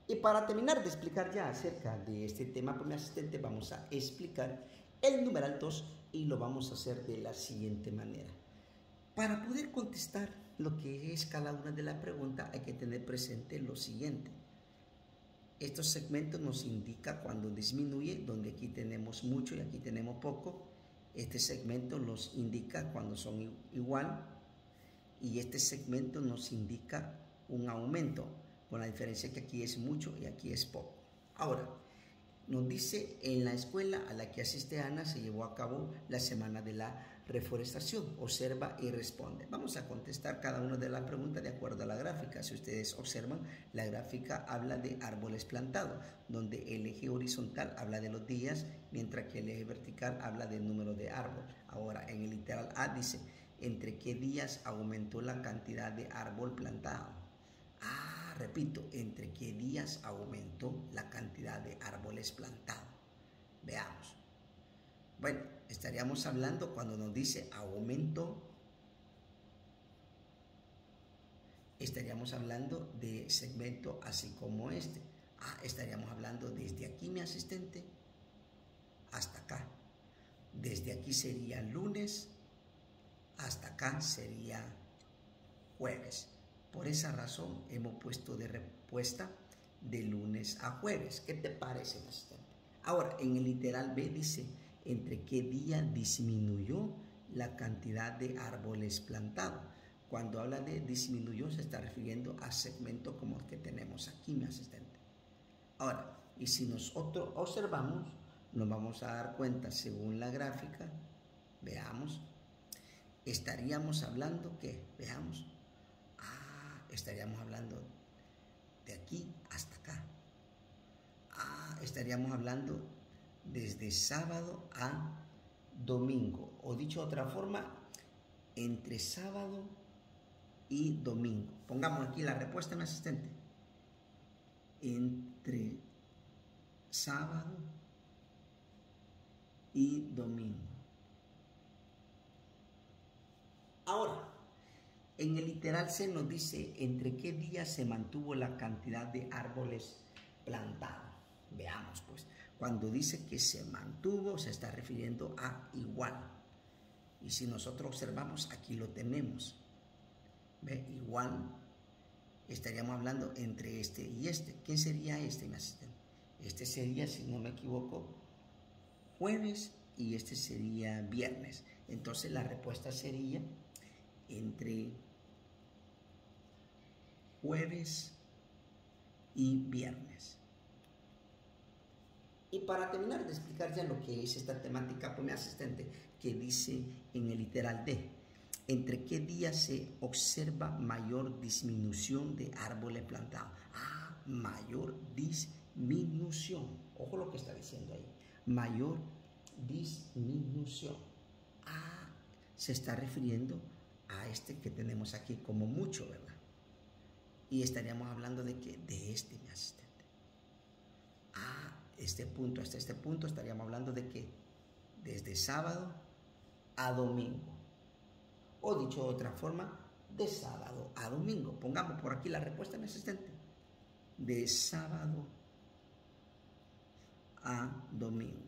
Y para terminar de explicar ya acerca de este tema con mi asistente, vamos a explicar el numeral 2 y lo vamos a hacer de la siguiente manera. Para poder contestar lo que es cada una de las preguntas hay que tener presente lo siguiente. Estos segmentos nos indican cuando disminuye, donde aquí tenemos mucho y aquí tenemos poco. Este segmento nos indica cuando son igual y este segmento nos indica un aumento, con la diferencia que aquí es mucho y aquí es poco. Ahora, nos dice en la escuela a la que asiste Ana se llevó a cabo la semana de la reforestación. Observa y responde. Vamos a contestar cada una de las preguntas de acuerdo a la gráfica. Si ustedes observan, la gráfica habla de árboles plantados, donde el eje horizontal habla de los días, mientras que el eje vertical habla del número de árbol. Ahora, en el literal A dice, ¿entre qué días aumentó la cantidad de árbol plantado? Repito, ¿entre qué días aumentó la cantidad de árboles plantados? Veamos. Bueno, estaríamos hablando cuando nos dice aumento, estaríamos hablando de segmento así como este. Estaríamos hablando desde aquí, mi asistente, hasta acá. Desde aquí sería lunes, hasta acá sería jueves. Por esa razón hemos puesto de respuesta de lunes a jueves. ¿Qué te parece, asistente? Ahora, en el literal B dice, ¿entre qué día disminuyó la cantidad de árboles plantados? Cuando habla de disminuyó, se está refiriendo a segmentos como el que tenemos aquí, mi asistente. Ahora, y si nosotros observamos, nos vamos a dar cuenta, según la gráfica, veamos, estaríamos hablando que, veamos, estaríamos hablando de aquí hasta acá. Estaríamos hablando desde sábado a domingo. O dicho de otra forma, entre sábado y domingo. Pongamos aquí la respuesta, mi asistente. Entre sábado y domingo. Ahora, en el literal C nos dice entre qué días se mantuvo la cantidad de árboles plantados. Veamos pues, cuando dice que se mantuvo se está refiriendo a igual. Y si nosotros observamos, aquí lo tenemos. ¿Ve? Igual, estaríamos hablando entre este y este. ¿Quién sería este, mi asistente? Este sería, si no me equivoco, jueves y este sería viernes. Entonces la respuesta sería entre jueves y viernes. Y para terminar de explicar ya lo que es esta temática, pues mi asistente que dice en el literal D, ¿entre qué días se observa mayor disminución de árboles plantados? Mayor disminución. Ojo lo que está diciendo ahí. Mayor disminución. Se está refiriendo a este que tenemos aquí como mucho, ¿verdad? Y estaríamos hablando de que de este, mi asistente. Este punto hasta este punto estaríamos hablando de que desde sábado a domingo. O dicho de otra forma, de sábado a domingo. Pongamos por aquí la respuesta, mi asistente. De sábado a domingo.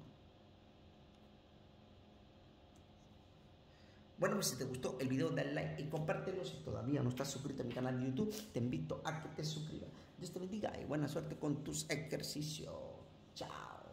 Bueno, pues si te gustó el video, dale like y compártelo. Si todavía no estás suscrito a mi canal de YouTube, te invito a que te suscribas. Dios te bendiga y buena suerte con tus ejercicios. Chao.